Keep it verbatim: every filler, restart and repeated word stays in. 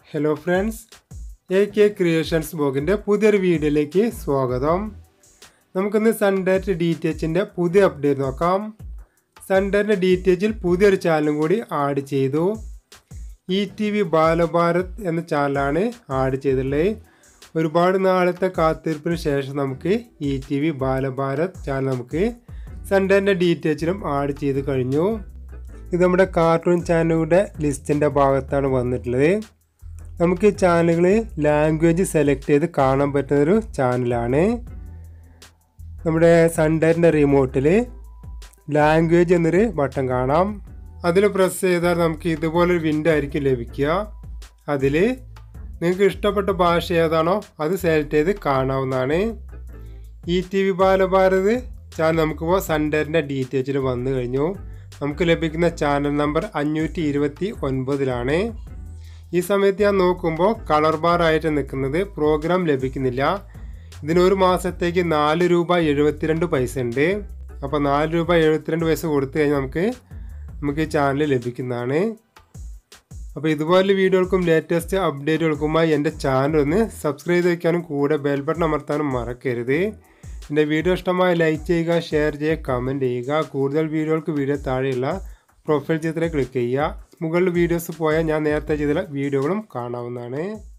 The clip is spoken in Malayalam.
Hello friends, A K Creations blogന്റെ പുതിയൊരു വീഡിയോയിലേക്ക് സ്വാഗതം. നമുക്കിന്ന് സൺഡേറ്റ് ഡി ടി എച്ചിന്റെ പുതിയ അപ്ഡേറ്റ് നോക്കാം. സൺഡേറ്റിന്റെ ഡി ടി എച്ചിൽ പുതിയൊരു ചാനലും കൂടി ആഡ് ചെയ്തു. ഇ ടി വി ബാലഭാരത് എന്ന ചാനലാണ് ആഡ് ചെയ്തിട്ടുള്ളത്. ഒരുപാട് നാളത്തെ കാത്തിരിപ്പിന് ശേഷം നമുക്ക് E T V Balbharat channel നമുക്ക് സൺഡേറ്റിന്റെ ഡി ടി എച്ചിലും ആഡ് ചെയ്ത് കഴിഞ്ഞു. ഇത് നമ്മുടെ കാർട്ടൂൺ ചാനലുകളുടെ ലിസ്റ്റിൻ്റെ ഭാഗത്താണ് വന്നിട്ടുള്ളത്. നമുക്ക് ഈ ചാനലുകൾ ലാംഗ്വേജ് സെലക്ട് ചെയ്ത് കാണാൻ പറ്റുന്നൊരു ചാനലാണ്. നമ്മുടെ സൺഡേറ്റിൻ്റെ റിമോട്ടിൽ ലാംഗ്വേജ് എന്നൊരു ബട്ടൺ കാണാം. അതിൽ പ്രസ് ചെയ്താൽ നമുക്ക് ഇതുപോലൊരു വിൻഡോ ആയിരിക്കും ലഭിക്കുക. അതിൽ നിങ്ങൾക്ക് ഇഷ്ടപ്പെട്ട ഭാഷ ഏതാണോ അത് സെലക്ട് ചെയ്ത് കാണാവുന്നതാണ്. E T V Balbharat channel നമുക്കിപ്പോൾ സൺഡേറ്റിൻ്റെ ഡി ടി എച്ചിൽ വന്നു കഴിഞ്ഞു. നമുക്ക് ലഭിക്കുന്ന ചാനൽ നമ്പർ അഞ്ഞൂറ്റി ഇരുപത്തി ഒൻപതിലാണ്. ഈ സമയത്ത് ഞാൻ നോക്കുമ്പോൾ കളർ ബാർ ആയിട്ട് നിൽക്കുന്നത് പ്രോഗ്രാം ലഭിക്കുന്നില്ല. ഇതിനൊരു മാസത്തേക്ക് നാല് രൂപ എഴുപത്തിരണ്ട് പൈസ ഉണ്ട്. അപ്പോൾ നാല് രൂപ എഴുപത്തിരണ്ട് പൈസ കൊടുത്തു കഴിഞ്ഞാൽ നമുക്ക് നമുക്ക് ഈ ചാനൽ ലഭിക്കുന്നതാണ്. അപ്പോൾ ഇതുപോലെ വീഡിയോകൾക്കും ലേറ്റസ്റ്റ് അപ്ഡേറ്റുകൾക്കുമായി എൻ്റെ ചാനൽ ഒന്ന് സബ്സ്ക്രൈബ് ചെയ്ത് വയ്ക്കാനും കൂടെ ബെൽ ബട്ടൺ അമർത്താനും മറക്കരുത്. എൻ്റെ വീഡിയോ ഇഷ്ടമായി ലൈക്ക് ചെയ്യുക, ഷെയർ ചെയ്യുക, കമൻറ്റ് ചെയ്യുക. കൂടുതൽ വീഡിയോകൾക്ക് വീഡിയോ താഴെയുള്ള പ്രൊഫൈൽ ചിത്രത്തിൽ ക്ലിക്ക് ചെയ്യുക. മുകളിൽ വീഡിയോസ് പോയാൽ ഞാൻ നേരത്തെ ചെയ്ത വീഡിയോകളും കാണാവുന്നതാണ്.